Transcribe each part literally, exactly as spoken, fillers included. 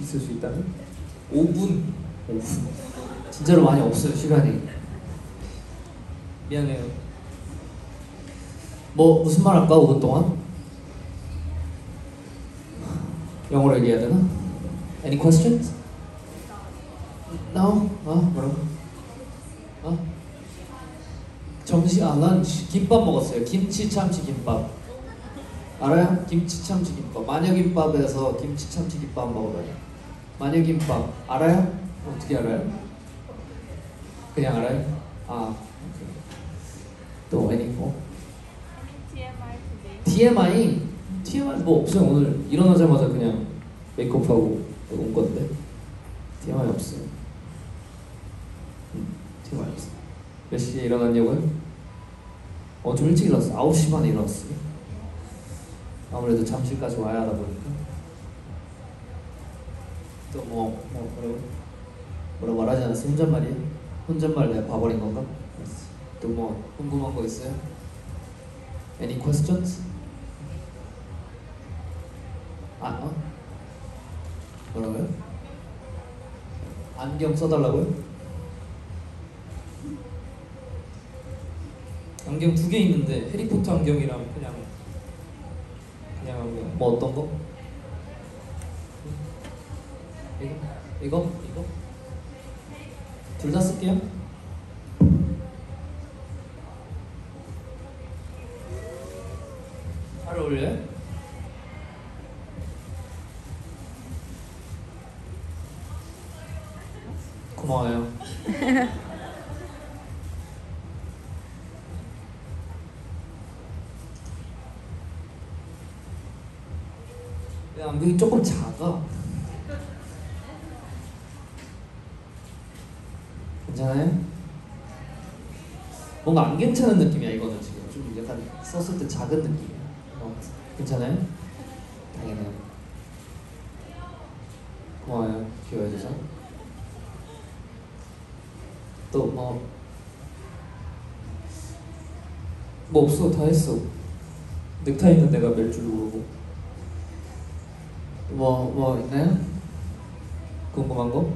있을 수 있다면? 오 분. 오 분. 진짜로 많이 없어요 시간이. 미안해요. 뭐 무슨 말 할까 오 분 동안? 영어로 얘기해야 되나? Any questions? No? 어? 뭐라고? 어? 점심, 아, 런치. 김밥 먹었어요. 김치 참치 김밥. 알아요? 김치 참치 김밥. 마녀김밥에서 김치 참치 김밥 먹어봐요. 마녀김밥. 알아요? 어떻게 알아요? 그냥 알아요? 아, 오케이. 또 any more? 티엠아이? 티엠아이 뭐 없어요. 오늘 일어나자마자 그냥 메이크업하고 온 건데 티엠아이 없어요. 음, 티엠아이 없어요. 몇 시에 일어났냐고요? 어, 좀 일찍 일어났어요. 아홉 시 반에 일어났어요. 아무래도 잠실까지 와야 하다 보니까. 또 뭐, 뭐 뭐라고? 뭐라고 말하지 않았어? 혼잣말이야? 혼잣말 내가 봐버린 건가? 또 뭐 궁금한 거 있어요? Any questions? 아, 어? 뭐라고요? 안경 써달라고요? 안경 두 개 있는데 해리포터 안경이랑 그냥 그냥 안경. 뭐 어떤 거? 이거? 이거? 이거? 둘 다 쓸게요. 잘 어울려요? 고마워요. 안경이 조금 작아. 괜찮아요? 뭔가 안 괜찮은 느낌이야 이거는 지금. 좀 약간 썼을 때 작은 느낌이야. 어, 괜찮아요? 당연해요. 고마워요. 귀여워해줘서. 또 뭐 뭐 없어. 다 했어. 넥타이는 내가 멜 줄 모르고. 뭐, 뭐 있나요? 궁금한 거?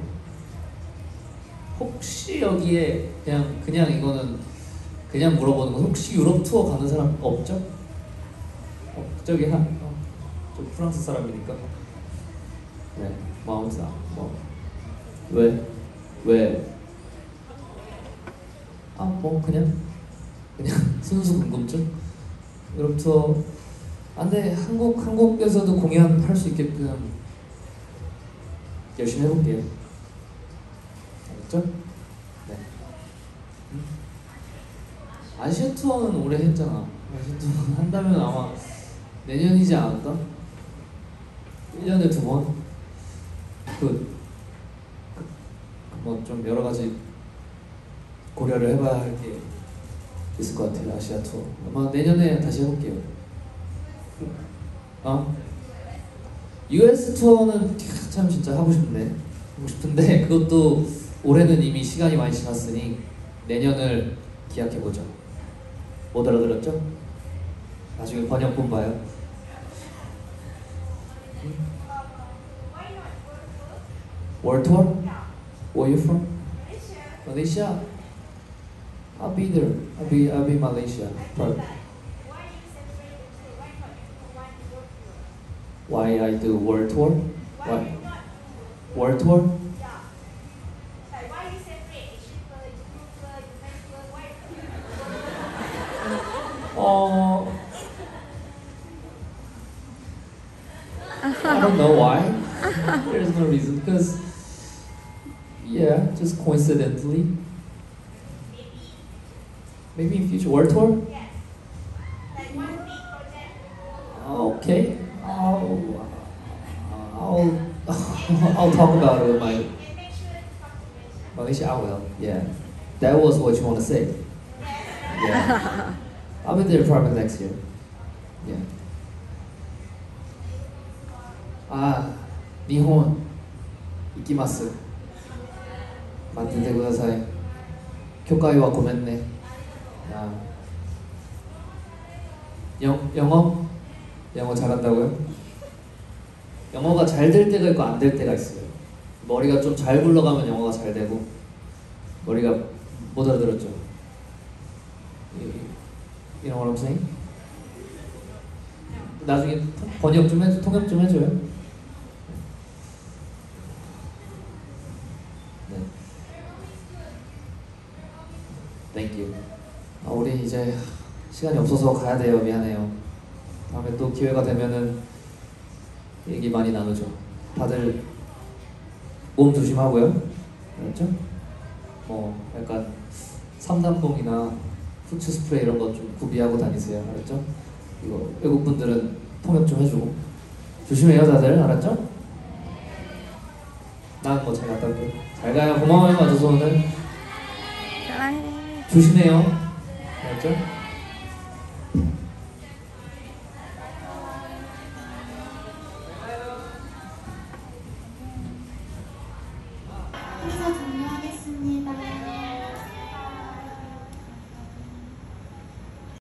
혹시 여기에 그냥 그냥 이거는 그냥 물어보는 거. 혹시 유럽 투어 가는 사람 없죠? 어, 저기 한, 어, 저 프랑스 사람이니까. 네, 마음사. 뭐 왜? 왜? 아, 뭐 그냥 그냥 순수 궁금증. 유럽 투어. 아, 근데 한국, 한국에서도 공연할 수 있게끔 열심히 해볼게요. 알겠죠? 네. 음? 아시아 투어는 올해 했잖아. 아시아 투어 한다면 아마 내년이지 않을까? 일 년에 두 번? 그, 뭐 좀 여러 가지 고려를 해봐야 할 게 있을 것 같아요. 아시아 투어. 아마 내년에 다시 해볼게요. 어? 유에스 투어는 참 진짜 하고 싶네. 하고 싶은데 그것도 올해는 이미 시간이 많이 지났으니 내년을 기약해보자. 못 알아들었죠? 나중에 번역본 봐요. World tour? Where are you from? Malaysia. I'll be there. I'll be I'll be Malaysia. Probably. Why I do world tour? Why? World tour? Oh, I don't know why. There's no reason. Because, yeah, just coincidentally. Maybe in future world tour. Okay. I'll, I'll, I'll talk about it with my Malaysia. I will. Yeah. That was what you want to say. Yeah. I'll be there probably next year. Yeah. 아, 일본 이키마스. 만드테 구다사이. 교과이와 고멘네. 아. 영 영어? 영어 잘한다고요? 영어가 잘 될 때가 있고 안 될 때가 있어요. 머리가 좀 잘 굴러가면 영어가 잘 되고 머리가 못 알아들었죠. You know what I'm saying? 나중에 번역 좀 해, 통역 좀 해줘요. 네. Thank you. 아, 우리 이제 시간이 없어서 가야 돼요. 미안해요. 다음에 또 기회가 되면은 얘기 많이 나누죠. 다들 몸 조심하고요. 알았죠? 뭐 약간 삼단봉이나 후추 스프레이 이런 거 좀 구비하고 다니세요. 알았죠? 이거 외국 분들은 통역 좀 해주고 조심해요 다들. 알았죠? 난 뭐 잘 갔다 올게. 잘 가요. 고마워요 와줘서 오늘. 사랑해. 조심해요. 알았죠?